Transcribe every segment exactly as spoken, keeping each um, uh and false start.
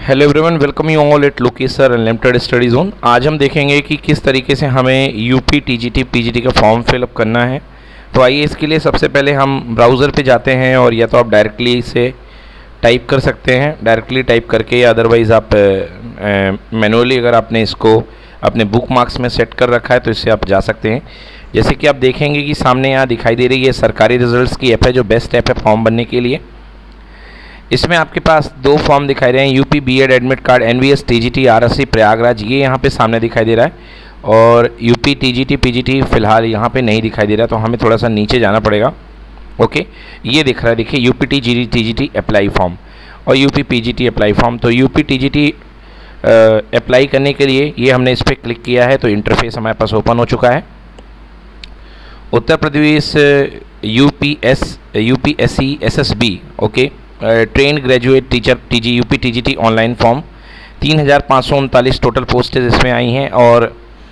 Hello everyone, welcome you all at Lokesh sir unlimited study zone. आज हम देखेंगे कि किस तरीके से हमें यूपी टीजीटी पीजीटी का फॉर्म फिलअप करना है। तो आइए, इसके लिए सबसे पहले हम ब्राउज़र पे जाते हैं, और या तो आप डायरेक्टली इसे टाइप कर सकते हैं, डायरेक्टली टाइप करके, या अदरवाइज़ आप मैनुअली अगर आपने इसको अपने बुक मार्क्स में सेट कर रखा है तो इससे आप जा सकते हैं। जैसे कि आप देखेंगे कि सामने यहाँ दिखाई दे रही है सरकारी रिजल्ट्स की ऐप है, जो बेस्ट ऐप है फॉर्म भरने के लिए। इसमें आपके पास दो फॉर्म दिखाई रहे हैं, UP BEd admit card NVS TGT RSC Prayagraj, ये यहाँ पे सामने दिखाई दे रहा है, और यूपी टीजीटी पीजीटी फिलहाल यहाँ पे नहीं दिखाई दे रहा, तो हमें थोड़ा सा नीचे जाना पड़ेगा। ओके, ये दिख रहा है, देखिए UP TGT TGT apply form और यूपी पीजीटी अप्लाई फॉर्म। तो यूपी टीजीटी अप्लाई करने के लिए ये हमने इस पर क्लिक किया है, तो इंटरफेस हमारे पास ओपन हो चुका है। Uttar Pradesh UPS UPSC SSB okay train graduate teacher TG UP TGT online form, तीन हज़ार पाँच सौ उनतालीस टोटल पोस्टेज इसमें आई हैं। और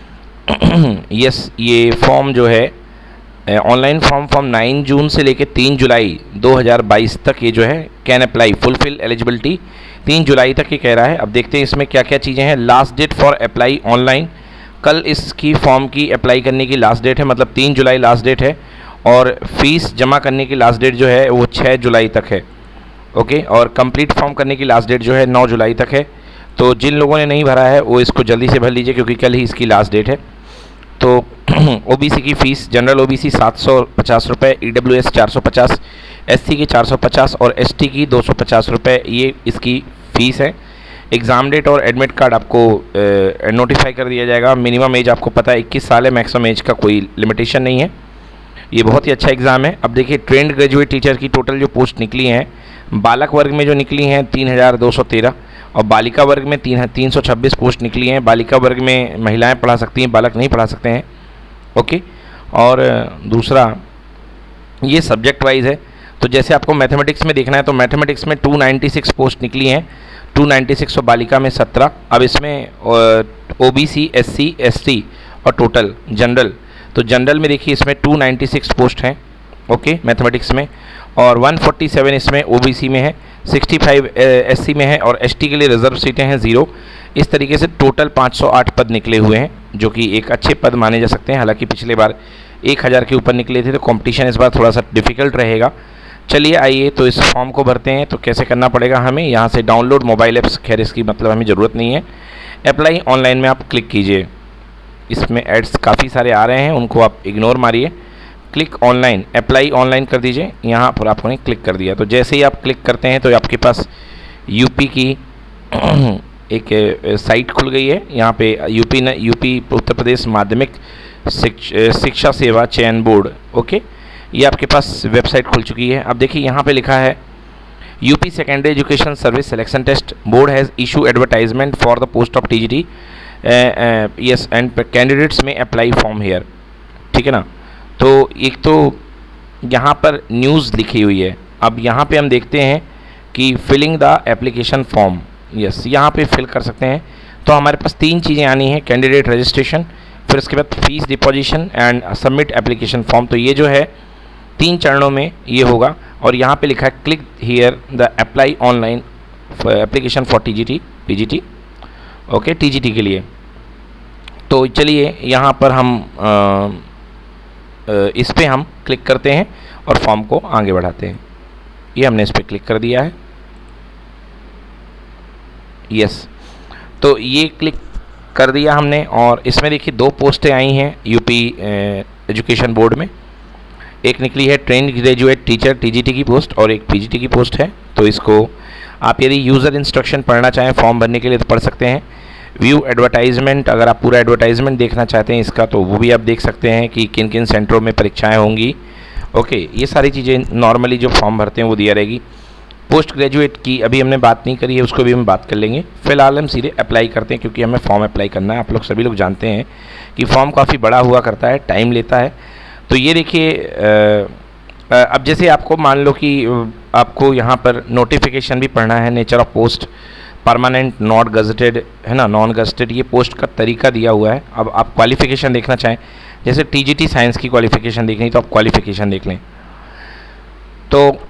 यस, ये फॉर्म जो है ऑनलाइन फॉर्म फॉर्म नौ जून से लेकर तीन जुलाई दो हज़ार बाईस तक ये जो है कैन अप्लाई फुलफिल एलिजिबिलिटी, तीन जुलाई तक ये कह रहा है। अब देखते हैं इसमें क्या क्या चीज़ें हैं। Last date for apply online, कल इसकी फॉर्म की अप्लाई करने की लास्ट डेट है, मतलब तीन जुलाई लास्ट डेट है। और फीस जमा करने की लास्ट डेट जो है वो छः जुलाई तक है। ओके okay, और कंप्लीट फॉर्म करने की लास्ट डेट जो है नौ जुलाई तक है। तो जिन लोगों ने नहीं भरा है वो इसको जल्दी से भर लीजिए, क्योंकि कल ही इसकी लास्ट डेट है। तो ओबीसी की फ़ीस, जनरल ओबीसी सात सौ पचास रुपये, ईडब्ल्यूएस चार सौ पचास, एससी की चार सौ पचास और एसटी की दो सौ पचास रुपये, ये इसकी फ़ीस है। एग्ज़ाम डेट और एडमिट कार्ड आपको नोटिफाई कर दिया जाएगा। मिनिमम एज आपको पता है इक्कीस साल है, मैक्सिमम एज का कोई लिमिटेशन नहीं है। ये बहुत ही अच्छा एग्ज़ाम है। अब देखिए, ट्रेंड ग्रेजुएट टीचर की टोटल जो पोस्ट निकली हैं, बालक वर्ग में जो निकली हैं तीन हज़ार दो सौ तेरह, और बालिका वर्ग में तीन तीन सौ छब्बीस पोस्ट निकली हैं। बालिका वर्ग में महिलाएं पढ़ा सकती हैं, बालक नहीं पढ़ा सकते हैं। ओके, और दूसरा ये सब्जेक्ट वाइज है। तो जैसे आपको मैथमेटिक्स में देखना है, तो मैथमेटिक्स में दो सौ छियानवे पोस्ट निकली हैं, दो सौ छियानवे और बालिका में सत्रह। अब इसमें ओबीसी, एससी, एसटी और टोटल जनरल, तो जनरल में देखिए इसमें दो सौ छियानवे पोस्ट हैं ओके मैथमेटिक्स में, और एक सौ सैंतालीस इसमें ओबीसी में है, पैंसठ एससी में है, और एसटी के लिए रिजर्व सीटें हैं ज़ीरो। इस तरीके से टोटल पाँच सौ आठ पद निकले हुए हैं, जो कि एक अच्छे पद माने जा सकते हैं। हालांकि पिछले बार एक हज़ार के ऊपर निकले थे, तो कंपटीशन इस बार थोड़ा सा डिफ़िकल्ट रहेगा। चलिए आइए, तो इस फॉर्म को भरते हैं। तो कैसे करना पड़ेगा हमें, यहाँ से डाउनलोड मोबाइल ऐप्स, खैर इसकी मतलब हमें ज़रूरत नहीं है। अप्लाई ऑनलाइन में आप क्लिक कीजिए, इसमें एड्स काफ़ी सारे आ रहे हैं, उनको आप इग्नोर मारिए। क्लिक ऑनलाइन, अप्लाई ऑनलाइन कर दीजिए। यहाँ पर आपने क्लिक कर दिया, तो जैसे ही आप क्लिक करते हैं तो आपके पास यूपी की एक साइट खुल गई है। यहाँ पे यूपी न यूपी उत्तर प्रदेश माध्यमिक शिक्षा सेवा चयन बोर्ड, ओके, ये आपके पास वेबसाइट खुल चुकी है। अब देखिए यहाँ पे लिखा है UP secondary education service selection test board has issue advertisement for the post of TGT yes and candidates में अप्लाई फॉर्म हेयर, ठीक है ना। तो एक तो यहाँ पर न्यूज़ लिखी हुई है। अब यहाँ पे हम देखते हैं कि filling the application form, yes, यहाँ पे फिल कर सकते हैं। तो हमारे पास तीन चीज़ें आनी हैं, कैंडिडेट रजिस्ट्रेशन, फिर उसके बाद fees deposition and submit application form. तो ये जो है तीन चरणों में ये होगा। और यहाँ पे लिखा है click here the apply online application for TGT PGT okay TGT के लिए। तो चलिए यहाँ पर हम आ, इस पे हम क्लिक करते हैं और फॉर्म को आगे बढ़ाते हैं। ये हमने इस पर क्लिक कर दिया है, यस। तो ये क्लिक कर दिया हमने, और इसमें देखिए दो पोस्टें आई हैं यूपी एजुकेशन बोर्ड में। एक निकली है ट्रेन ग्रेजुएट टीचर टीजीटी की पोस्ट, और एक पीजीटी की पोस्ट है। तो इसको आप यदि यूज़र इंस्ट्रक्शन पढ़ना चाहें फॉर्म भरने के लिए तो पढ़ सकते हैं। व्यू एडवर्टाइजमेंट, अगर आप पूरा एडवर्टाइजमेंट देखना चाहते हैं इसका, तो वो भी आप देख सकते हैं कि किन किन सेंटरों में परीक्षाएं होंगी। ओके, ये सारी चीज़ें नॉर्मली जो फॉर्म भरते हैं वो दिया रहेगी। पोस्ट ग्रेजुएट की अभी हमने बात नहीं करी है, उसको भी हम बात कर लेंगे। फिलहाल हम सीधे अप्लाई करते हैं, क्योंकि हमें फॉर्म अप्लाई करना है। आप लोग सभी लोग जानते हैं कि फॉर्म काफ़ी बड़ा हुआ करता है, टाइम लेता है। तो ये देखिए, अब जैसे आपको मान लो कि आपको यहाँ पर नोटिफिकेशन भी पढ़ना है, nature of post, permanent, not gazetted, है ना, नॉन गजटेड, ये पोस्ट का तरीका दिया हुआ है। अब आप क्वालिफिकेशन देखना चाहें, जैसे टीजीटी साइंस की क्वालिफिकेशन देखनी तो आप क्वालिफिकेशन देख लें। तो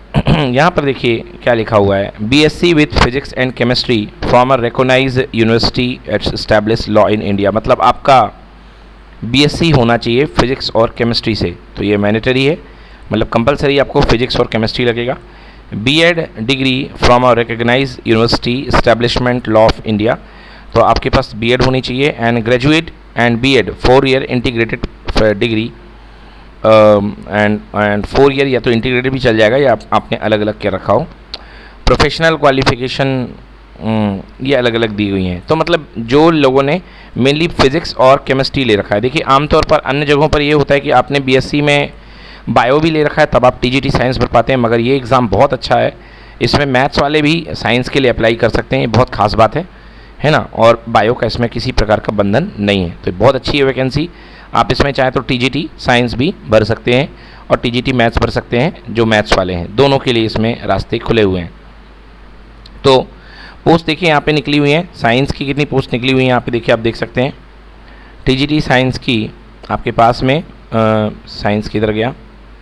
यहाँ पर देखिए क्या लिखा हुआ है, BSc with physics and chemistry from a recognised university establish law in India. मतलब आपका बीएससी होना चाहिए फिजिक्स और केमिस्ट्री से, तो ये मैंडेटरी है, मतलब कंपलसरी आपको फिजिक्स और केमिस्ट्री लगेगा। BEd degree from a recognised university establishment law of India, तो आपके पास बीएड होनी चाहिए। And graduate and BEd four year integrated degree and and four year या तो इंटीग्रेटेड भी चल जाएगा या आप, आपने अलग अलग क्या रखा हो। प्रोफेशनल क्वालिफिकेशन ये अलग अलग दी हुई हैं। तो मतलब जो लोगों ने मेनली फिजिक्स और केमिस्ट्री ले रखा है, देखिए आमतौर पर अन्य जगहों पर ये होता है कि आपने बीएससी में बायो भी ले रखा है तब आप टीजीटी साइंस भर पाते हैं, मगर ये एग्ज़ाम बहुत अच्छा है, इसमें मैथ्स वाले भी साइंस के लिए अप्लाई कर सकते हैं, ये बहुत खास बात है है ना। और बायो का इसमें किसी प्रकार का बंधन नहीं है, तो बहुत अच्छी है वैकेंसी। आप इसमें चाहें तो टीजीटी साइंस भी भर सकते हैं और टीजीटी मैथ्स भर सकते हैं, जो मैथ्स वाले हैं दोनों के लिए इसमें रास्ते खुले हुए हैं। तो पोस्ट देखिए यहाँ पे निकली हुई हैं, साइंस की कितनी पोस्ट निकली हुई हैं यहाँ पे देखिए, आप देख सकते हैं। टीजीटी साइंस की आपके पास में साइंस किधर गया,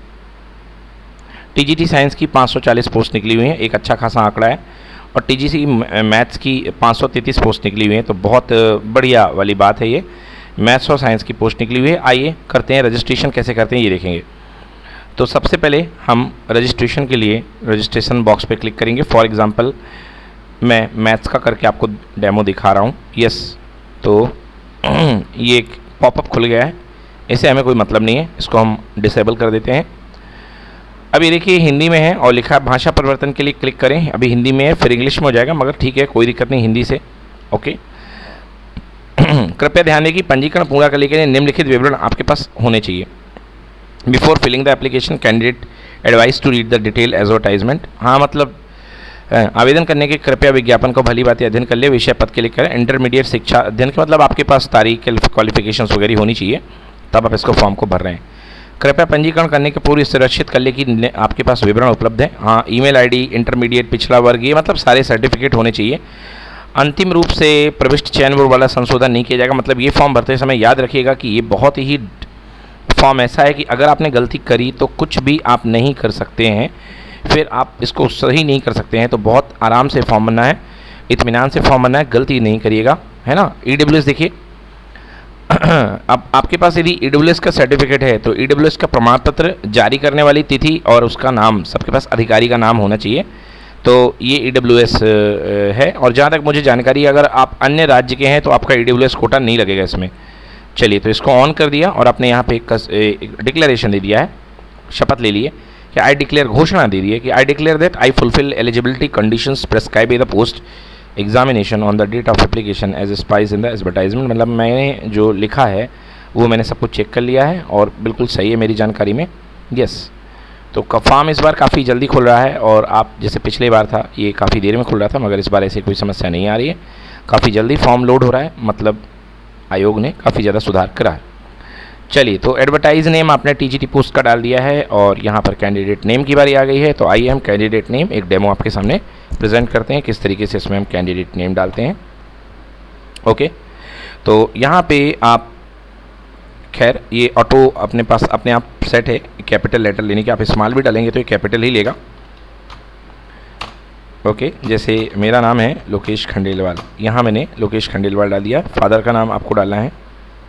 टीजीटी साइंस की पाँच सौ चालीस पोस्ट निकली हुई हैं, एक अच्छा खासा आंकड़ा है। और टीजीटी मैथ्स की पाँच सौ तैंतीस पोस्ट निकली हुई हैं, तो बहुत बढ़िया वाली बात है ये, मैथ्स और साइंस की पोस्ट निकली हुई है। आइए करते हैं रजिस्ट्रेशन, कैसे करते हैं ये देखेंगे। तो सबसे पहले हम रजिस्ट्रेशन के लिए रजिस्ट्रेशन बॉक्स पे क्लिक करेंगे। फॉर एग्जांपल मैं मैथ्स का करके आपको डेमो दिखा रहा हूँ। यस, तो ये एक पॉपअप खुल गया है, इसे हमें कोई मतलब नहीं है, इसको हम डिसेबल कर देते हैं। अब ये देखिए हिंदी में है और लिखा है भाषा परिवर्तन के लिए क्लिक करें, अभी हिंदी में है, फिर इंग्लिश में हो जाएगा, मगर ठीक है कोई दिक्कत नहीं हिंदी से। ओके कृपया ध्यान दें कि पंजीकरण पूरा करने के लिए निम्नलिखित विवरण आपके पास होने चाहिए। Before filling the application candidate advice to read the detail advertisement. हाँ मतलब आवेदन करने के कृपया विज्ञापन को भली बात अध्ययन कर ले, विषय पद के लिए करें। इंटरमीडिएट शिक्षा अध्ययन के मतलब आपके पास तारीख क्वालिफिकेशंस वगैरह होनी चाहिए, तब आप इसको फॉर्म को भर रहे हैं। कृपया पंजीकरण करने के पूर्व सुरक्षित कर ले कि आपके पास विवरण उपलब्ध है। हाँ ईमेल आईडी, इंटरमीडिएट, पिछला वर्ग, ये मतलब सारे सर्टिफिकेट होने चाहिए। अंतिम रूप से प्रविष्ट चयन बोर्ड वाला संशोधन नहीं किया जाएगा। मतलब ये फॉर्म भरते समय याद रखिएगा कि ये बहुत ही फॉर्म ऐसा है कि अगर आपने गलती करी तो कुछ भी आप नहीं कर सकते हैं, फिर आप इसको सही नहीं कर सकते हैं। तो बहुत आराम से फॉर्म भरना है, इत्मीनान से फॉर्म भरना है, गलती नहीं करिएगा, है ना। ईडब्ल्यूएस देखिए, अब आपके पास यदि ईडब्ल्यूएस का सर्टिफिकेट है तो ईडब्ल्यूएस का प्रमाण पत्र जारी करने वाली तिथि और उसका नाम, सबके पास अधिकारी का नाम होना चाहिए। तो ये ईडब्ल्यूएस है। और जहाँ तक मुझे जानकारी है, अगर आप अन्य राज्य के हैं तो आपका ईडब्ल्यूएस कोटा नहीं लगेगा इसमें। चलिए, तो इसको ऑन कर दिया और आपने यहाँ पे एक डिक्लेरेशन दे दिया है, शपथ ले लिए कि आई डिक्लेयर, घोषणा दे दी है कि I declare that I fulfil eligibility conditions prescribe by the post examination on the date of application as spice in the advertisement. मतलब मैंने जो लिखा है वो मैंने सब कुछ चेक कर लिया है और बिल्कुल सही है मेरी जानकारी में। यस, तो फॉर्म इस बार काफ़ी जल्दी खुल रहा है और आप जैसे पिछले बार था ये काफ़ी देर में खुल रहा था, मगर इस बार ऐसी कोई समस्या नहीं आ रही है, काफ़ी जल्दी फॉर्म लोड हो रहा है। मतलब आयोग ने काफ़ी ज़्यादा सुधार करा है। चलिए, तो एडवर्टाइज नेम आपने टीजीटी पोस्ट का डाल दिया है और यहाँ पर कैंडिडेट नेम की बारी आ गई है। तो आइए हम कैंडिडेट नेम एक डेमो आपके सामने प्रेजेंट करते हैं, किस तरीके से इसमें हम कैंडिडेट नेम डालते हैं। ओके, तो यहाँ पे आप, खैर ये ऑटो अपने पास अपने आप सेट है कैपिटल लेटर लेने की, आप स्मॉल भी डालेंगे तो ये कैपिटल ही लेगा। ओके, जैसे मेरा नाम है लोकेश खंडेलवाल, यहाँ मैंने लोकेश खंडेलवाल डाल दिया। फादर का नाम आपको डालना है,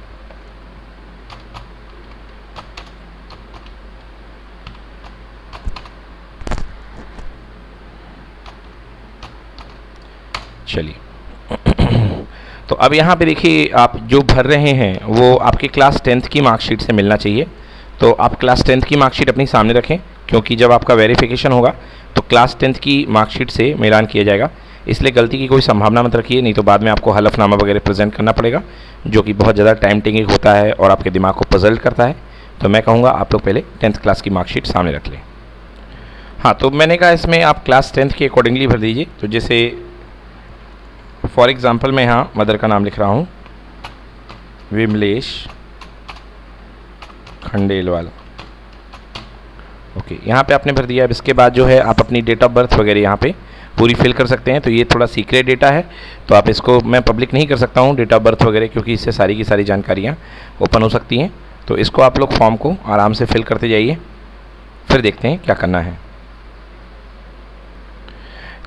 चलिए। तो अब यहाँ पे देखिए आप जो भर रहे हैं वो आपके क्लास टेंथ की मार्कशीट से मिलना चाहिए। तो आप क्लास टेंथ की मार्कशीट अपनी सामने रखें, क्योंकि जब आपका वेरिफिकेशन होगा तो क्लास टेंथ की मार्कशीट से मिलान किया जाएगा, इसलिए गलती की कोई संभावना मत रखिए, नहीं तो बाद में आपको हलफनामा वगैरह प्रेजेंट करना पड़ेगा, जो कि बहुत ज़्यादा टाइम टेकिंग होता है और आपके दिमाग को पजल्ट करता है। तो मैं कहूँगा आप लोग पहले टेंथ क्लास की मार्कशीट सामने रख लें। हाँ, तो मैंने कहा इसमें आप क्लास टेंथ के अकॉर्डिंगली भर दीजिए। तो जैसे फॉर एग्ज़ाम्पल मैं यहाँ मदर का नाम लिख रहा हूँ, विमलेश खंडेलवाल। ओके, यहाँ पे आपने भर दिया। अब इसके बाद जो है आप अपनी डेट ऑफ बर्थ वगैरह यहाँ पे पूरी फिल कर सकते हैं। तो ये थोड़ा सीक्रेट डेटा है, तो आप इसको, मैं पब्लिक नहीं कर सकता हूँ डेट ऑफ बर्थ वगैरह, क्योंकि इससे सारी की सारी जानकारियाँ ओपन हो सकती हैं। तो इसको आप लोग फॉर्म को आराम से फिल करते जाइए, फिर देखते हैं क्या करना है।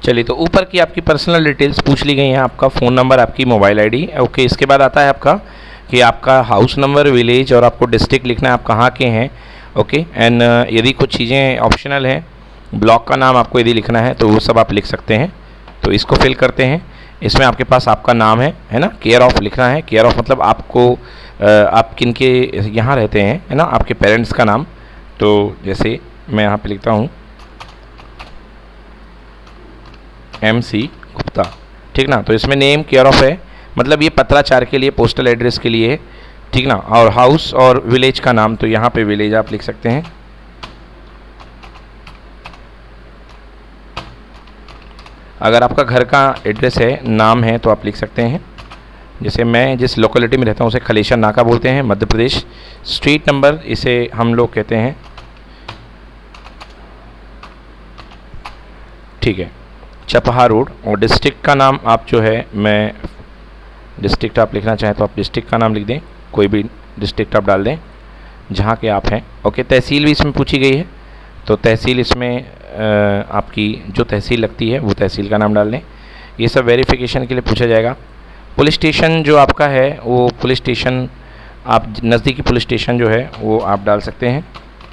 चलिए, तो ऊपर की आपकी पर्सनल डिटेल्स पूछ ली गई हैं, आपका फ़ोन नंबर, आपकी मोबाइल आईडी। ओके, इसके बाद आता है आपका कि आपका हाउस नंबर, विलेज और आपको डिस्ट्रिक्ट लिखना है, आप कहाँ के हैं। ओके, एंड यदि कुछ चीज़ें ऑप्शनल हैं, ब्लॉक का नाम आपको यदि लिखना है तो वो सब आप लिख सकते हैं। तो इसको फिल करते हैं। इसमें आपके पास आपका नाम है है ना, केयर ऑफ़ लिखना है। केयर ऑफ़ मतलब आपको आप किन के यहाँ रहते हैं, है ना, आपके पेरेंट्स का नाम। तो जैसे मैं यहाँ पे लिखता हूँ एम सी गुप्ता, ठीक ना। तो इसमें नेम केयर ऑफ़ है, मतलब ये पत्राचार के लिए, पोस्टल एड्रेस के लिए, ठीक ना। और हाउस और विलेज का नाम, तो यहाँ पे विलेज आप लिख सकते हैं। अगर आपका घर का एड्रेस है, नाम है, तो आप लिख सकते हैं। जैसे मैं जिस लोकेलिटी में रहता हूँ उसे खलेशा नाका बोलते हैं, मध्य प्रदेश। स्ट्रीट नंबर इसे हम लोग कहते हैं, ठीक है, चपहा रोड। और डिस्ट्रिक्ट का नाम आप जो है, मैं डिस्ट्रिक्ट आप लिखना चाहें तो आप डिस्ट्रिक्ट का नाम लिख दें, कोई भी डिस्ट्रिक्ट आप डाल दें जहाँ के आप हैं। ओके, तहसील भी इसमें पूछी गई है, तो तहसील इसमें आपकी जो तहसील लगती है वो तहसील का नाम डाल दें। ये सब वेरिफिकेशन के लिए पूछा जाएगा। पुलिस स्टेशन जो आपका है वो पुलिस स्टेशन, आप नज़दीकी पुलिस स्टेशन जो है वो आप डाल सकते हैं।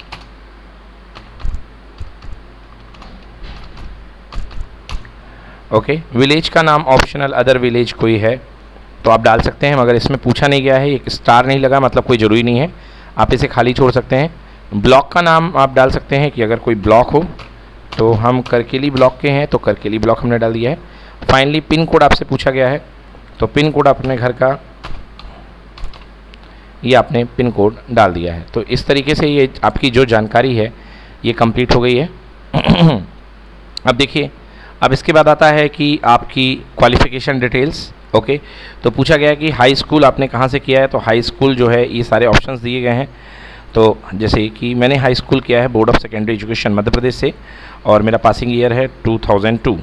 ओके, विलेज का नाम ऑप्शनल, अदर विलेज कोई है तो आप डाल सकते हैं, मगर इसमें पूछा नहीं गया है, एक स्टार नहीं लगा, मतलब कोई ज़रूरी नहीं है, आप इसे खाली छोड़ सकते हैं। ब्लॉक का नाम आप डाल सकते हैं कि अगर कोई ब्लॉक हो, तो हम करकेली ब्लॉक के हैं तो करकेली ब्लॉक हमने डाल दिया है। फाइनली पिन कोड आपसे पूछा गया है, तो पिन कोड अपने घर का, ये आपने पिन कोड डाल दिया है। तो इस तरीके से ये आपकी जो जानकारी है ये कंप्लीट हो गई है। अब देखिए, अब इसके बाद आता है कि आपकी क्वालिफ़िकेशन डिटेल्स। ओके, तो पूछा गया है कि हाई स्कूल आपने कहाँ से किया है, तो हाई स्कूल जो है ये सारे ऑप्शंस दिए गए हैं। तो जैसे कि मैंने हाई स्कूल किया है board of secondary education Madhya Pradesh से, और मेरा पासिंग ईयर है टू थाउजेंड टू,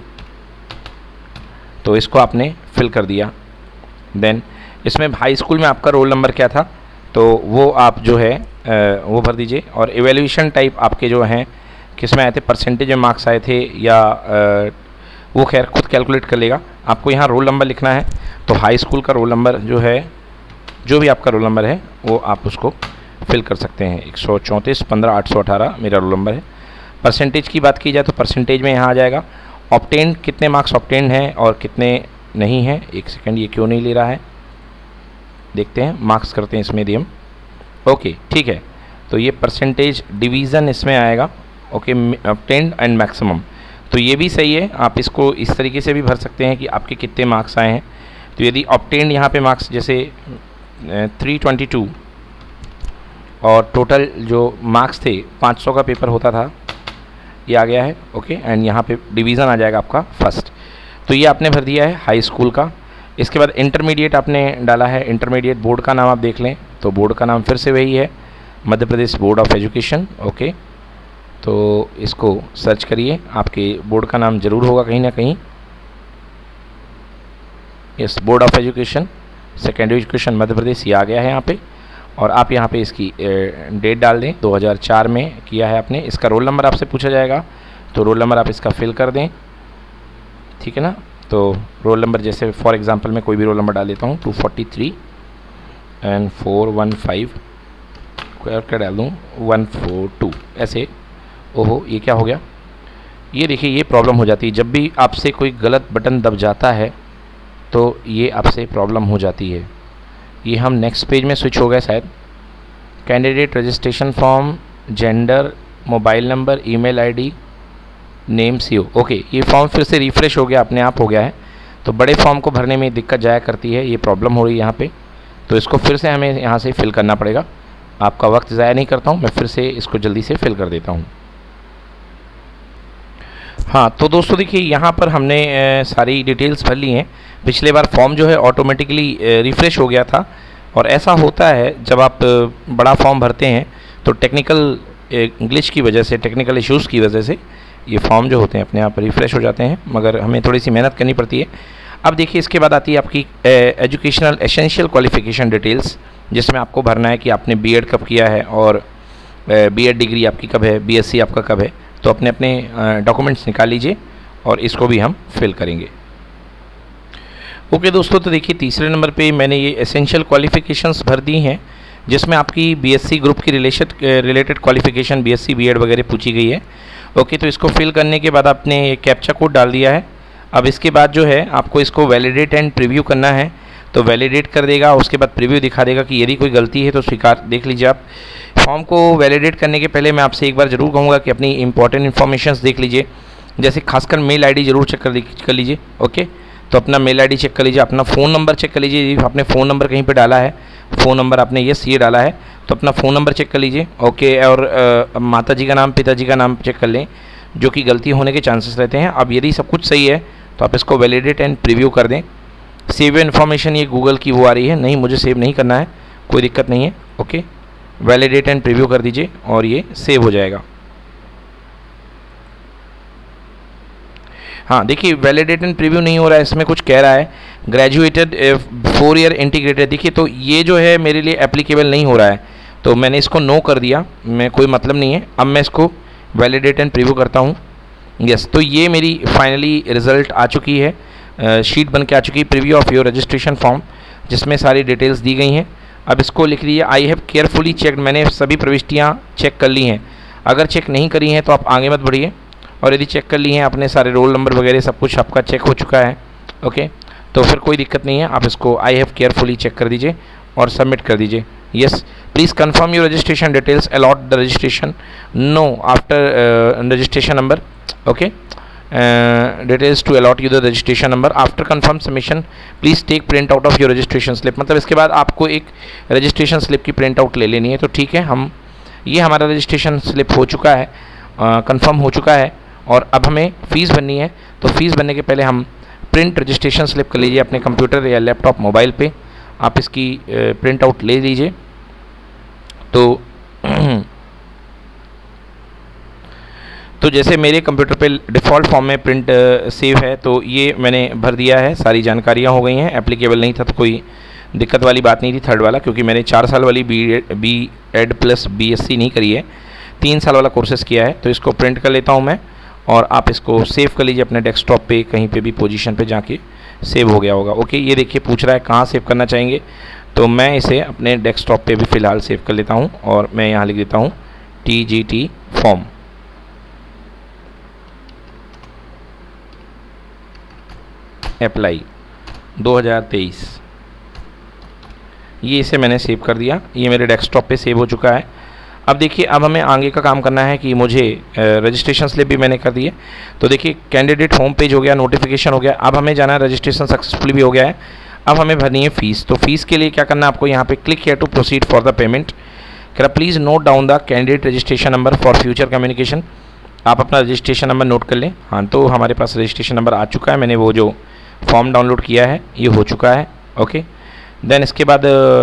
तो इसको आपने फिल कर दिया। देन इसमें हाई स्कूल में आपका रोल नंबर क्या था, तो वो आप जो है वो भर दीजिए। और एवेल्यूशन टाइप आपके जो हैं किस में आए थे, परसेंटेज में मार्क्स आए थे या वो खैर खुद कैलकुलेट कर लेगा। आपको यहाँ रोल नंबर लिखना है, तो हाई स्कूल का रोल नंबर जो है, जो भी आपका रोल नंबर है वो आप उसको फिल कर सकते हैं। एक सौ चौंतीस पंद्रह आठ सौ अठारह मेरा रोल नंबर है। परसेंटेज की बात की जाए तो परसेंटेज में यहाँ आ जाएगा ऑब्टेन, कितने मार्क्स ऑब्टेन हैं और कितने नहीं हैं। एक सेकेंड, ये क्यों नहीं ले रहा है, देखते हैं, मार्क्स करते हैं इसमें यदि हम। ओके, ठीक है, तो ये परसेंटेज डिवीज़न इसमें आएगा। ओके, ऑब्टेन एंड मैक्सिमम, तो ये भी सही है, आप इसको इस तरीके से भी भर सकते हैं कि आपके कितने मार्क्स आए हैं। तो यदि ऑब्टेन यहाँ पे मार्क्स जैसे थ्री ट्वेंटी टू और टोटल जो मार्क्स थे पाँच सौ का पेपर होता था, ये आ गया है। ओके, एंड यहाँ पे डिवीज़न आ जाएगा आपका फर्स्ट, तो ये आपने भर दिया है हाई स्कूल का। इसके बाद इंटरमीडिएट आपने डाला है, इंटरमीडिएट बोर्ड का नाम आप देख लें, तो बोर्ड का नाम फिर से वही है, Madhya Pradesh board of education. Okay, तो इसको सर्च करिए, आपके बोर्ड का नाम ज़रूर होगा कहीं ना कहीं। Yes, board of education secondary education Madhya Pradesh, ये आ गया है यहाँ पे। और आप यहाँ पे इसकी डेट डाल दें, दो हज़ार चार में किया है आपने। इसका रोल नंबर आपसे पूछा जाएगा, तो रोल नंबर आप इसका फिल कर दें, ठीक है ना। तो रोल नंबर जैसे फॉर एग्जांपल मैं कोई भी रोल नंबर डाल देता हूँ, two forty three and four one five, क्या डाल दूँ, वन फोर टू, ऐसे। ओहो, ये क्या हो गया, ये देखिए ये प्रॉब्लम हो जाती है जब भी आपसे कोई गलत बटन दब जाता है, तो ये आपसे प्रॉब्लम हो जाती है। ये हम नेक्स्ट पेज में स्विच हो गए शायद। Candidate registration form, gender, mobile number, email ID, name CO. Okay, ये फॉर्म फिर से रिफ़्रेश हो गया, अपने आप हो गया है। तो बड़े फॉर्म को भरने में दिक्कत जाया करती है, ये प्रॉब्लम हो रही है यहाँ पे, तो इसको फिर से हमें यहाँ से फिल करना पड़ेगा। आपका वक्त ज़ाया नहीं करता हूँ मैं, फिर से इसको जल्दी से फिल कर देता हूँ। हाँ, तो दोस्तों देखिए यहाँ पर हमने ए, सारी डिटेल्स भर ली हैं। पिछले बार फॉर्म जो है ऑटोमेटिकली रिफ़्रेश हो गया था, और ऐसा होता है जब आप बड़ा फॉर्म भरते हैं तो टेक्निकल इंग्लिश की वजह से, टेक्निकल इश्यूज़ की वजह से ये फॉर्म जो होते हैं अपने आप रिफ़्रेश हो जाते हैं, मगर हमें थोड़ी सी मेहनत करनी पड़ती है। अब देखिए इसके बाद आती है आपकी एजुकेशनल एसेंशियल क्वालिफ़िकेशन डिटेल्स, जिसमें आपको भरना है कि आपने बीएड कब किया है और बीएड डिग्री आपकी कब है, बीएससी आपका कब है। तो अपने अपने डॉक्यूमेंट्स निकाल लीजिए और इसको भी हम फिल करेंगे। ओके दोस्तों, तो देखिए तीसरे नंबर पे मैंने ये एसेंशियल क्वालिफ़िकेशंस भर दी हैं, जिसमें आपकी बीएससी ग्रुप की relation related qualification BSc BEd वगैरह पूछी गई है। ओके, तो इसको फिल करने के बाद आपने ये कैप्चा कोड डाल दिया है। अब इसके बाद जो है आपको इसको वैलिडेट एंड प्रीव्यू करना है, तो वैलिडेट कर देगा, उसके बाद प्रीव्यू दिखा देगा कि यदि कोई गलती है तो स्वीकार। देख लीजिए आप फॉर्म को वैलिडेट करने के पहले मैं आपसे एक बार ज़रूर कहूँगा कि अपनी इंपॉर्टेंट इन्फॉर्मेशंस देख लीजिए, जैसे खासकर मेल आईडी ज़रूर चेक कर कर लीजिए। ओके, तो अपना मेल आईडी चेक कर लीजिए, अपना फ़ोन नंबर चेक कर लीजिए, यदि आपने फ़ोन नंबर कहीं पे डाला है, फ़ोन नंबर आपने यस ये डाला है तो अपना फ़ोन नंबर चेक कर लीजिए। ओके, और आ, माता जी का नाम पिताजी का नाम चेक कर लें, जो कि गलती होने के चांसेस रहते हैं। अब यदि सब कुछ सही है तो आप इसको वैलिडेट एंड प्रीव्यू कर दें। सेव इन्फॉर्मेशन, ये गूगल की वो आ रही है, नहीं मुझे सेव नहीं करना है, कोई दिक्कत नहीं है। ओके, वैलिडेट एंड प्रीव्यू कर दीजिए और ये सेव हो जाएगा। हाँ देखिए, वैलिडेट एंड प्रीव्यू नहीं हो रहा है, इसमें कुछ कह रहा है ग्रेजुएटेड फोर ईयर इंटीग्रेटेड। देखिए तो ये जो है मेरे लिए एप्लीकेबल नहीं हो रहा है, तो मैंने इसको नो कर दिया, मैं कोई मतलब नहीं है। अब मैं इसको वैलिडेट एंड प्रीव्यू करता हूँ। यस, तो ये मेरी फाइनली रिज़ल्ट आ चुकी है, शीट बन के आ चुकी है, preview of your registration form, जिसमें सारी डिटेल्स दी गई हैं। अब इसको लिख लीजिए, आई हैव केयरफुली चेकड, मैंने सभी प्रविष्टियाँ चेक कर ली हैं। अगर चेक नहीं करी हैं तो आप आगे मत बढ़िए, और यदि चेक कर ली हैं अपने सारे रोल नंबर वगैरह सब कुछ आपका चेक हो चुका है, ओके, तो फिर कोई दिक्कत नहीं है। आप इसको आई हैव केयरफुली चेक कर दीजिए और सबमिट कर दीजिए। Yes, please confirm your registration details, allot the registration, no after registration number, okay, details to allot you the registration number after confirm submission, please take print out of your registration slip. मतलब इसके बाद आपको एक registration slip की print out ले लेनी है। तो ठीक है, हम ये हमारा रजिस्ट्रेशन स्लिप हो चुका है, कंफर्म uh, हो चुका है, और अब हमें फ़ीस भरनी है। तो फीस भरने के पहले हम प्रिंट रजिस्ट्रेशन स्लिप कर लीजिए अपने कंप्यूटर या लैपटॉप मोबाइल पे, आप इसकी प्रिंट आउट ले लीजिए। तो तो जैसे मेरे कंप्यूटर पे डिफ़ॉल्ट फॉर्म में प्रिंट सेव है, तो ये मैंने भर दिया है, सारी जानकारियाँ हो गई हैं। एप्लीकेबल नहीं था तो कोई दिक्कत वाली बात नहीं थी थर्ड वाला, क्योंकि मैंने चार साल वाली B B Ed plus B S C नहीं करी है, तीन साल वाला कोर्सेस किया है। तो इसको प्रिंट कर लेता हूँ मैं, और आप इसको सेव कर लीजिए अपने डेस्कटॉप पे, कहीं पे भी पोजीशन पे जाके सेव हो गया होगा। ओके, ये देखिए पूछ रहा है कहाँ सेव करना चाहेंगे, तो मैं इसे अपने डेस्कटॉप पे भी फ़िलहाल सेव कर लेता हूँ, और मैं यहाँ लिख देता हूँ T G T form. Apply दो हज़ार तेईस, ये इसे मैंने सेव कर दिया, ये मेरे डेस्कटॉप पे सेव हो चुका है। अब देखिए, अब हमें आगे का काम करना है कि मुझे रजिस्ट्रेशन स्लिप भी मैंने कर दी है। तो देखिए, कैंडिडेट होम पेज हो गया, नोटिफिकेशन हो गया, अब हमें जाना है, रजिस्ट्रेशन सक्सेसफुली भी हो गया है। अब हमें भरनी है फ़ीस। तो फीस के लिए क्या करना है आपको, यहाँ पे click here to proceed for the payment, क्या please note down the candidate registration number for future communication. आप अपना रजिस्ट्रेशन नंबर नोट कर लें। हाँ, तो हमारे पास रजिस्ट्रेशन नंबर आ चुका है, मैंने वो जो फॉर्म डाउनलोड किया है ये हो चुका है। ओके, देन इसके बाद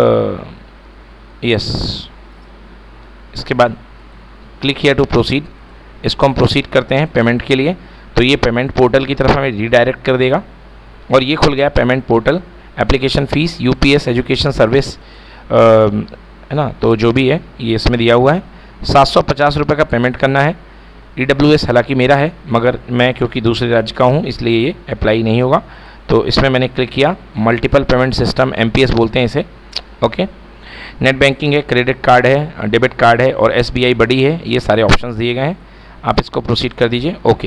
यस uh, इसके बाद क्लिक हियर टू प्रोसीड, इसको हम प्रोसीड करते हैं पेमेंट के लिए। तो ये पेमेंट पोर्टल की तरफ हमें रीडायरेक्ट कर देगा, और ये खुल गया payment portal. Application fees UPS education service है ना, तो जो भी है ये इसमें दिया हुआ है, सात सौ पचास रुपये का पेमेंट करना है। ईडब्ल्यूएस हालांकि मेरा है, मगर मैं क्योंकि दूसरे राज्य का हूँ इसलिए ये अप्लाई नहीं होगा। तो इसमें मैंने क्लिक किया, मल्टीपल पेमेंट सिस्टम एमपीएस बोलते हैं इसे। ओके, नेट बैंकिंग है, क्रेडिट कार्ड है, डेबिट कार्ड है, और एसबीआई बड़ी है, ये सारे ऑप्शंस दिए गए हैं। आप इसको प्रोसीड कर दीजिए। ओके,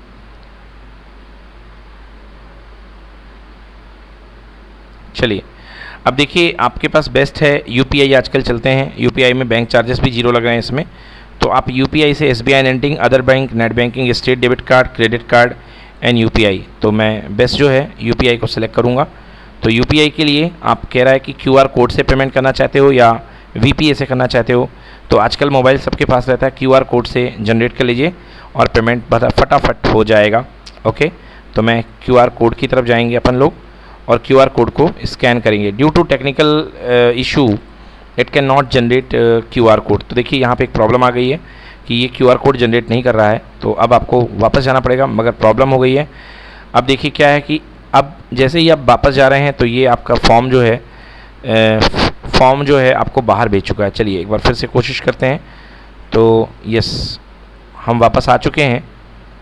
चलिए अब देखिए, आपके पास बेस्ट है यूपीआई, आजकल चलते हैं यूपीआई में, बैंक चार्जेस भी जीरो लग रहे हैं इसमें। तो आप यूपीआई से SBI netting, other bank, net banking, state debit card, credit card and UPI. तो मैं बेस्ट जो है यूपीआई को सिलेक्ट करूँगा। तो यूपीआई के लिए आप कह रहा है कि क्यूआर कोड से पेमेंट करना चाहते हो या वीपीए से करना चाहते हो। तो आजकल मोबाइल सबके पास रहता है, क्यूआर कोड से जनरेट कर लीजिए और पेमेंट फटाफट हो जाएगा। ओके, तो मैं क्यूआर कोड की तरफ जाएंगे अपन लोग, और क्यूआर कोड को स्कैन करेंगे। Due to technical issue it can not generate QR code. तो देखिए, यहाँ पे एक प्रॉब्लम आ गई है कि ये क्यूआर कोड जनरेट नहीं कर रहा है, तो अब आपको वापस जाना पड़ेगा, मगर प्रॉब्लम हो गई है। अब देखिए क्या है कि अब जैसे ही आप वापस जा रहे हैं तो ये आपका फॉर्म जो है फॉर्म जो है आपको बाहर भेज चुका है। चलिए एक बार फिर से कोशिश करते हैं। तो यस, हम वापस आ चुके हैं।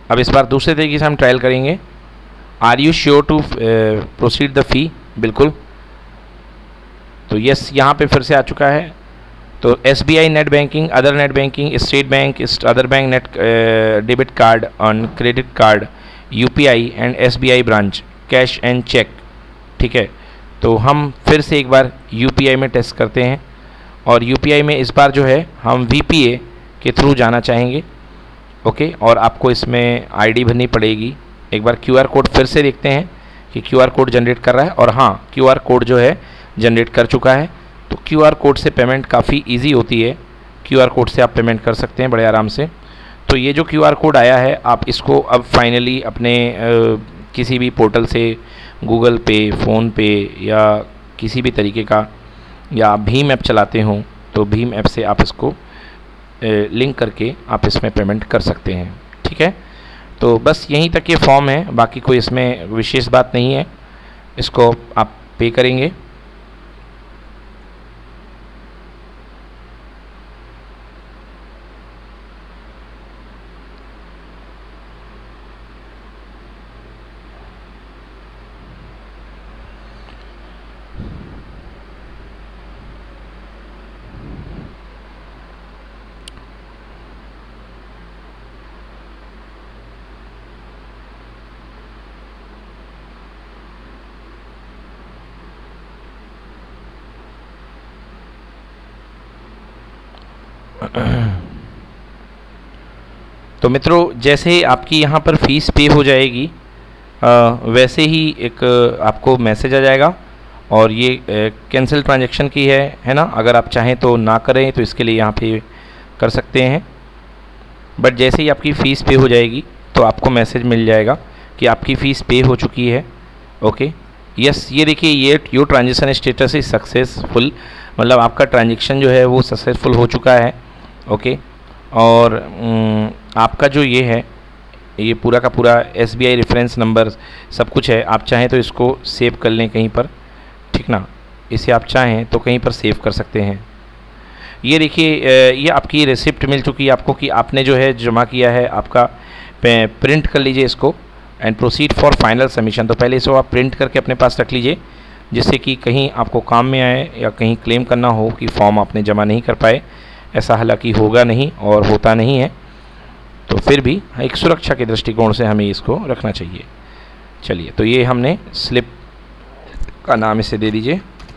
अब इस बार दूसरे तरीके से हम ट्रायल करेंगे। Are you sure to proceed the fee, बिल्कुल। तो यस यहाँ पे फिर से आ चुका है। तो S B I net banking, other net banking, state bank, other bank net debit card on credit card, U P I and S B I branch, cash and cheque. ठीक है, तो हम फिर से एक बार यू पी आई में test करते हैं और यू पी आई में इस बार जो है हम वी पी ए के थ्रू जाना चाहेंगे। ओके, और आपको इसमें आई डी भरनी पड़ेगी। एक बार क्यू आर कोड फिर से देखते हैं कि क्यू आर कोड जनरेट कर रहा है, और हाँ क्यू आर कोड जो है जनरेट कर चुका है। तो क्यू आर कोड से पेमेंट काफ़ी इजी होती है, क्यू आर कोड से आप पेमेंट कर सकते हैं बड़े आराम से। तो ये जो क्यू आर कोड आया है, आप इसको अब फाइनली अपने आ, किसी भी पोर्टल से, गूगल पे, फ़ोन पे या किसी भी तरीके का, या आप भीम ऐप चलाते हो तो भीम ऐप से आप इसको लिंक करके आप इसमें पेमेंट कर सकते हैं। ठीक है, तो बस यहीं तक ये फॉर्म है, बाकी कोई इसमें विशेष बात नहीं है। इसको आप पे करेंगे। तो मित्रों, जैसे ही आपकी यहाँ पर फ़ीस पे हो जाएगी, आ, वैसे ही एक आपको मैसेज आ जाएगा, और ये कैंसिल ट्रांजैक्शन की है है ना। अगर आप चाहें तो ना करें तो इसके लिए यहाँ पे कर सकते हैं, बट जैसे ही आपकी फ़ीस पे हो जाएगी तो आपको मैसेज मिल जाएगा कि आपकी फ़ीस पे हो चुकी है। ओके, यस, ये देखिए, ये your transaction status is successful, मतलब आपका ट्रांजेक्शन जो है वो सक्सेसफुल हो चुका है। ओके, और आपका जो ये है, ये पूरा का पूरा S B I reference number सब कुछ है। आप चाहें तो इसको सेव कर लें कहीं पर, ठीक ना। इसे आप चाहें तो कहीं पर सेव कर सकते हैं। ये देखिए, ये आपकी रिसिप्ट मिल चुकी है आपको कि आपने जो है जमा किया है, आपका प्रिंट कर लीजिए इसको and proceed for final submission. तो पहले इसको आप प्रिंट करके अपने पास रख लीजिए, जिससे कि कहीं आपको काम में आए या कहीं क्लेम करना हो कि फॉर्म आपने जमा नहीं कर पाए। ऐसा हालांकि होगा नहीं और होता नहीं है, तो फिर भी एक सुरक्षा के दृष्टिकोण से हमें इसको रखना चाहिए। चलिए, तो ये हमने स्लिप का नाम इसे दे दीजिए,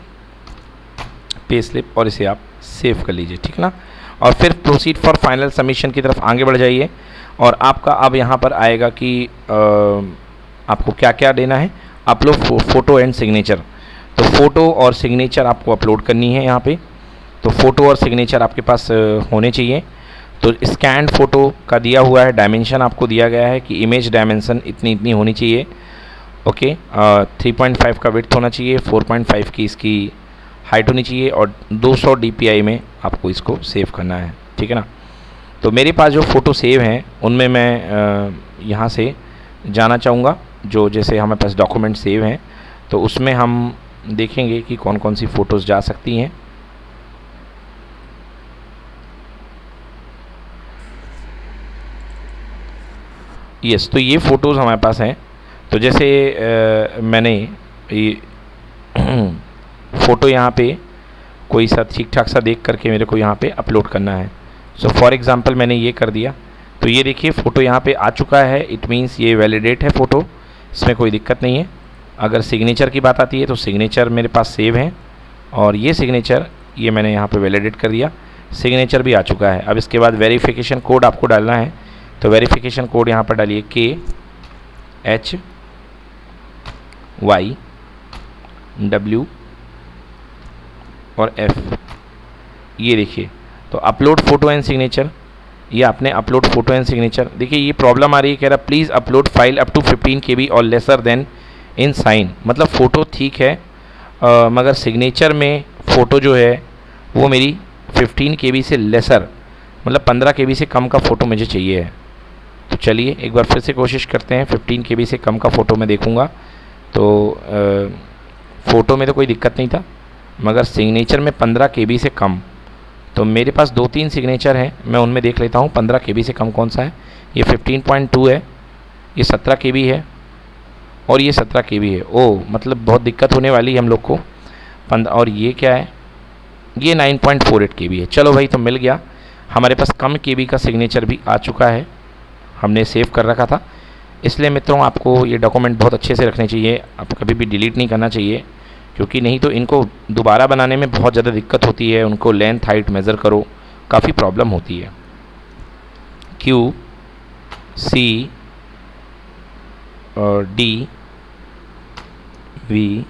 पे स्लिप, और इसे आप सेव कर लीजिए, ठीक ना। और फिर प्रोसीड फॉर फाइनल सबमिशन की तरफ आगे बढ़ जाइए, और आपका अब यहाँ पर आएगा कि आ, आपको क्या क्या देना है। अपलोड फो, फ़ोटो एंड सिग्नेचर। तो फ़ोटो और सिग्नेचर आपको अपलोड करनी है यहाँ पे। तो फ़ोटो और सिग्नेचर आपके पास होने चाहिए। तो स्कैन फ़ोटो का दिया हुआ है, डायमेंशन आपको दिया गया है कि इमेज डायमेंशन इतनी इतनी होनी चाहिए। ओके, थ्री पॉइंट फाइव का विड्थ होना चाहिए, फोर पॉइंट फाइव की इसकी हाइट होनी चाहिए, और two hundred D P I में आपको इसको सेव करना है, ठीक है ना। तो मेरे पास जो फ़ोटो सेव हैं उनमें मैं यहाँ से जाना चाहूँगा, जो जैसे हमारे पास डॉक्यूमेंट सेव हैं, तो उसमें हम देखेंगे कि कौन कौन सी फ़ोटोज़ जा सकती हैं। यस, तो ये फ़ोटोज़ हमारे पास हैं। तो जैसे आ, मैंने ये फ़ोटो यहाँ पे कोई सा ठीक ठाक सा देख करके मेरे को यहाँ पे अपलोड करना है। सो फॉर एग्ज़ाम्पल मैंने ये कर दिया, तो ये देखिए फ़ोटो यहाँ पे आ चुका है। इट मीन्स ये वैलिडेट है फ़ोटो, इसमें कोई दिक्कत नहीं है। अगर सिग्नेचर की बात आती है तो सिग्नेचर मेरे पास सेव है, और ये सिग्नेचर ये मैंने यहाँ पे वैलिडेट कर दिया, सिग्नेचर भी आ चुका है। अब इसके बाद वेरिफिकेशन कोड आपको डालना है। तो वेरिफिकेशन कोड यहाँ पर डालिए के एच वाई डब्ल्यू और एफ। ये देखिए, तो अपलोड फ़ोटो एंड सिग्नेचर, ये आपने अपलोड फ़ोटो एंड सिग्नेचर। देखिए ये प्रॉब्लम आ रही है, कह रहा please upload file up to fifteen K B और लेसर देन इन साइन। मतलब फ़ोटो ठीक है, आ, मगर सिग्नेचर में फ़ोटो जो है वो मेरी फिफ्टीन के बी से लेसर, मतलब पंद्रह के बी से कम का फ़ोटो मुझे चाहिए है। तो चलिए एक बार फिर से कोशिश करते हैं। फिफ्टीन के बी से कम का फ़ोटो मैं देखूँगा, तो फ़ोटो में तो कोई दिक्कत नहीं था, मगर सिग्नेचर में पंद्रह के बी से कम। तो मेरे पास दो तीन सिग्नेचर हैं, मैं उनमें देख लेता हूँ पंद्रह के बी से कम कौन सा है। ये फिफ्टीन पॉइंट टू है, ये सत्रह के बी है और ये सत्रह के बी है। ओ मतलब बहुत दिक्कत होने वाली है हम लोग को। पंद्रह और ये क्या है, ये nine point four eight K B है। चलो भाई, तो मिल गया हमारे पास। कम के बी का सिग्नेचर भी आ चुका है, हमने सेव कर रखा था। इसलिए मित्रों आपको ये डॉक्यूमेंट बहुत अच्छे से रखने चाहिए, आप कभी भी डिलीट नहीं करना चाहिए, क्योंकि नहीं तो इनको दोबारा बनाने में बहुत ज़्यादा दिक्कत होती है। उनको लेंथ हाइट मेज़र करो, काफ़ी प्रॉब्लम होती है। क्यू सी और डी वी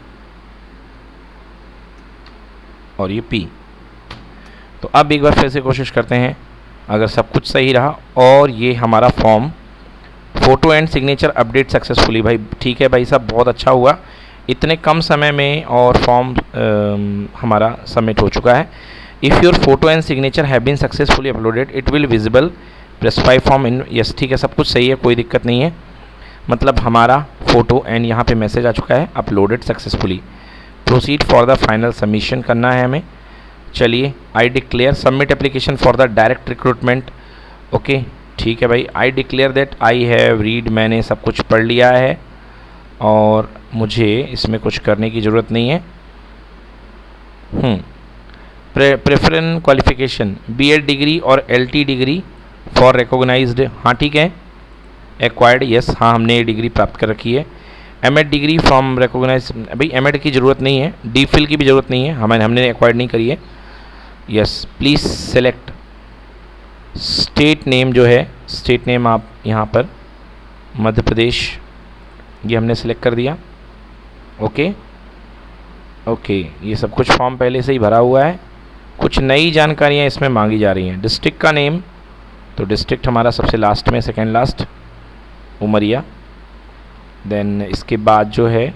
और ये पी। तो अब एक बार फिर से कोशिश करते हैं, अगर सब कुछ सही रहा और ये हमारा form photo and signature update successfully. भाई ठीक है भाई साहब, बहुत अच्छा हुआ इतने कम समय में और फॉर्म हमारा सबमिट हो चुका है। If your photo and signature have been successfully uploaded it will visible specify form in. Yes ठीक है, सब कुछ सही है, कोई दिक्कत नहीं है। मतलब हमारा फ़ोटो एंड यहाँ पे मैसेज आ चुका है uploaded successfully. Proceed for the final submission करना है हमें। चलिए, I declare submit application for the direct recruitment. Okay ठीक है भाई, I declare that I have read, मैंने सब कुछ पढ़ लिया है और मुझे इसमें कुछ करने की ज़रूरत नहीं है। Hmm preference qualification B Ed degree और L T degree for recognised. हाँ ठीक है, एक्वायर्ड, यस हाँ हमने डिग्री प्राप्त कर रखी है। M Ed degree from recognise, भाई एम एड की ज़रूरत नहीं है, डी फिल की भी ज़रूरत नहीं है, हमें हमने एक्वायर्ड नहीं करी है। Yes please select state name, जो है स्टेट नेम आप यहाँ पर मध्य प्रदेश, ये हमने सेलेक्ट कर दिया। ओके ओके, ये सब कुछ फॉर्म पहले से ही भरा हुआ है, कुछ नई जानकारियाँ इसमें मांगी जा रही हैं। डिस्ट्रिक्ट का नेम, तो डिस्ट्रिक्ट हमारा सबसे लास्ट में, सेकेंड लास्ट, उमरिया। देन इसके बाद जो है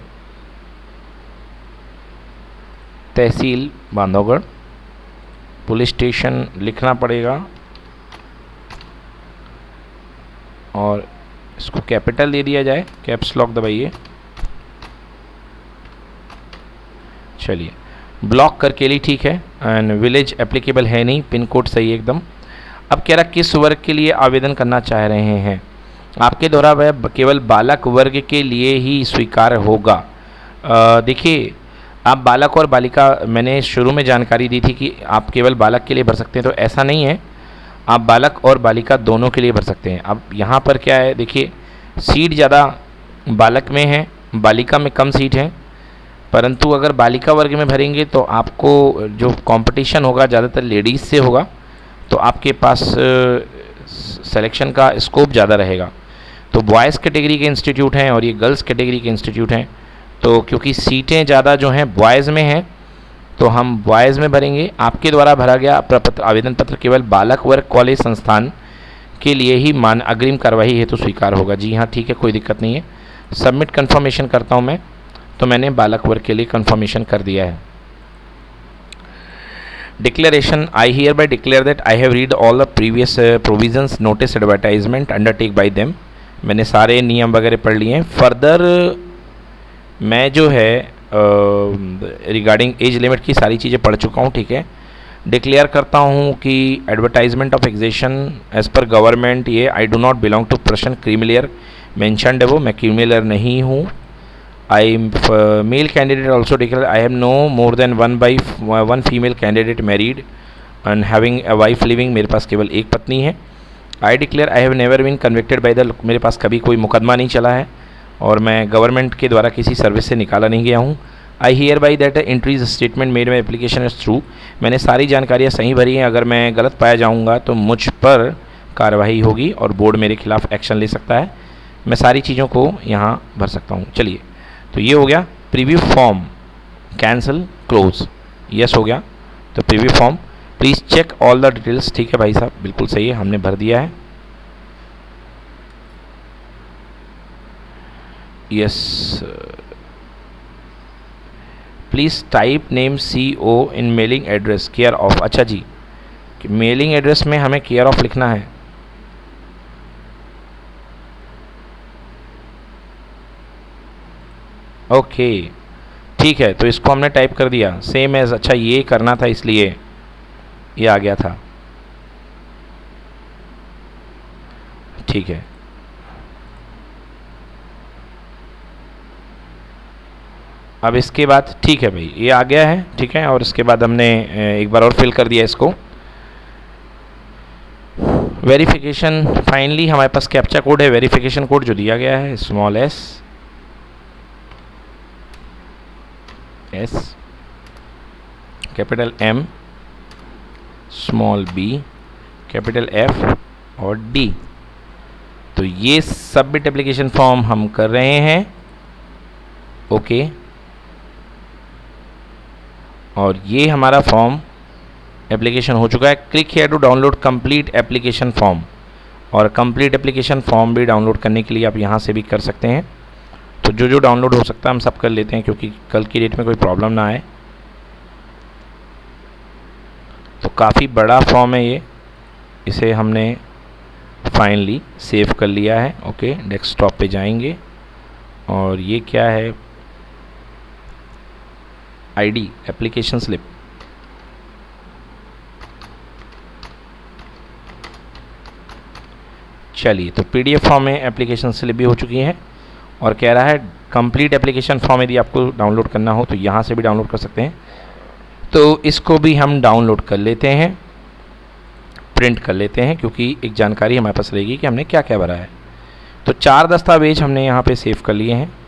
तहसील बांधवगढ़, पुलिस स्टेशन लिखना पड़ेगा और इसको कैपिटल दे दिया जाए, कैप्स लॉक दबाइए। चलिए, ब्लॉक करकेली ठीक है, एंड विलेज एप्लीकेबल है नहीं, पिन कोड सही एकदम। अब कह रहा किस वर्ग के लिए आवेदन करना चाह रहे हैं। आपके द्वारा वह केवल बालक वर्ग के लिए ही स्वीकार होगा। देखिए, आप बालक और बालिका, मैंने शुरू में जानकारी दी थी कि आप केवल बालक के लिए भर सकते हैं, तो ऐसा नहीं है, आप बालक और बालिका दोनों के लिए भर सकते हैं। अब यहाँ पर क्या है, देखिए सीट ज़्यादा बालक में है, बालिका में कम सीट है, परंतु अगर बालिका वर्ग में भरेंगे तो आपको जो कंपटीशन होगा ज़्यादातर लेडीज़ से होगा, तो आपके पास सिलेक्शन का स्कोप ज़्यादा रहेगा। तो बॉयज़ कैटेगरी के इंस्टीट्यूट हैं और ये गर्ल्स कैटेगरी के इंस्टीट्यूट हैं, तो क्योंकि सीटें ज़्यादा जो हैं बॉयज़ में हैं तो हम बॉयज़ में भरेंगे। आपके द्वारा भरा गया प्रपत्र आवेदन पत्र केवल बालक वर्ग कॉलेज संस्थान के लिए ही मान अग्रिम कार्रवाई हेतु तो स्वीकार होगा। जी हाँ ठीक है, कोई दिक्कत नहीं है। सबमिट कन्फर्मेशन करता हूँ मैं, तो मैंने बालक वर्ग के लिए कन्फर्मेशन कर दिया है। Declaration, I hereby declare that I have read all the previous provisions notice advertisement undertake by them. मैंने सारे नियम वगैरह पढ़ लिए हैं। फर्दर मैं जो है रिगार्डिंग एज लिमिट की सारी चीज़ें पढ़ चुका हूँ, ठीक है। डिक्लेयर करता हूँ कि advertisement of exemption as per government, ये I do not belong to person creamy layer mentioned है, वो मैं क्रीमिलियर नहीं हूँ। I male candidate also declare I have no more than one by one female candidate married and having a wife living, मेरे पास केवल एक पत्नी है। I declare I have never been convicted by the, मेरे पास कभी कोई मुकदमा नहीं चला है और मैं गवर्नमेंट के द्वारा किसी सर्विस से निकाला नहीं गया हूँ। I hereby that entries statement made my application is true, मैंने सारी जानकारियाँ सही भरी हैं। अगर मैं गलत पाया जाऊँगा तो मुझ पर कार्रवाई होगी और बोर्ड मेरे खिलाफ एक्शन ले सकता है। मैं सारी चीज़ों को यहाँ भर सकता हूँ। चलिए, तो ये हो गया preview form, cancel close, yes हो गया। तो preview form please check all the details, ठीक है भाई साहब, बिल्कुल सही है, हमने भर दिया है। Yes, please type name C O in mailing address care of. अच्छा जी, मेलिंग एड्रेस में हमें केयर ऑफ लिखना है। ओके ठीक है, तो इसको हमने टाइप कर दिया सेम एज। अच्छा, ये करना था इसलिए ये आ गया था, ठीक है। अब इसके बाद ठीक है भाई, ये आ गया है, ठीक है। और इसके बाद हमने एक बार और फिल कर दिया इसको। वेरिफिकेशन, फाइनली हमारे पास कैप्चा कोड है, वेरिफिकेशन कोड जो दिया गया है, small S S capital M small B capital F और डी। तो ये सबमिट एप्लीकेशन फॉर्म हम कर रहे हैं, ओके। और ये हमारा फॉर्म एप्लीकेशन हो चुका है। Click here to download complete application form. और कंप्लीट एप्लीकेशन फॉर्म भी डाउनलोड करने के लिए आप यहाँ से भी कर सकते हैं। तो जो जो डाउनलोड हो सकता है हम सब कर लेते हैं, क्योंकि कल की डेट में कोई प्रॉब्लम ना आए। तो काफ़ी बड़ा फॉर्म है ये, इसे हमने फाइनली सेव कर लिया है, ओके। डेस्कटॉप पे जाएंगे और ये क्या है, आईडी एप्लीकेशन स्लिप। चलिए, तो पीडीएफ फॉर्म में एप्लीकेशन स्लिप भी हो चुकी है और कह रहा है कंप्लीट एप्लीकेशन फॉर्म। यदि आपको डाउनलोड करना हो तो यहाँ से भी डाउनलोड कर सकते हैं। तो इसको भी हम डाउनलोड कर लेते हैं, प्रिंट कर लेते हैं, क्योंकि एक जानकारी हमारे पास रहेगी कि हमने क्या क्या भरा है। तो चार दस्तावेज हमने यहाँ पे सेव कर लिए हैं।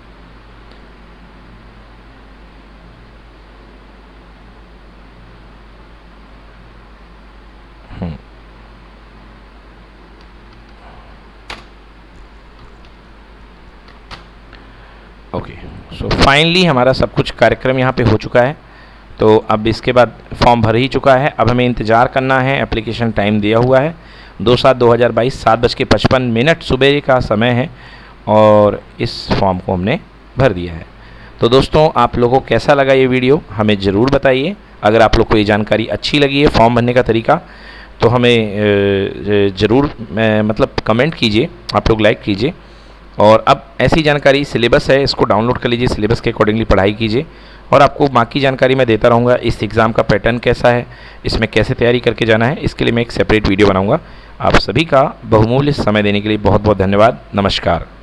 ओके, सो फाइनली हमारा सब कुछ कार्यक्रम यहाँ पे हो चुका है। तो अब इसके बाद फॉर्म भर ही चुका है। अब हमें इंतज़ार करना है, एप्लीकेशन टाइम दिया हुआ है दो सात दो हज़ार बाईस सात बज के पचपन मिनट सुबह का समय है और इस फॉर्म को हमने भर दिया है। तो दोस्तों, आप लोगों को कैसा लगा ये वीडियो हमें ज़रूर बताइए। अगर आप लोग को ये जानकारी अच्छी लगी है फॉर्म भरने का तरीका, तो हमें ज़रूर मतलब कमेंट कीजिए, आप लोग लाइक कीजिए। और अब ऐसी जानकारी, सिलेबस है, इसको डाउनलोड कर लीजिए, सिलेबस के अकॉर्डिंगली पढ़ाई कीजिए। और आपको बाकी जानकारी मैं देता रहूँगा। इस एग्ज़ाम का पैटर्न कैसा है, इसमें कैसे तैयारी करके जाना है, इसके लिए मैं एक सेपरेट वीडियो बनाऊँगा। आप सभी का बहुमूल्य समय देने के लिए बहुत बहुत धन्यवाद। नमस्कार।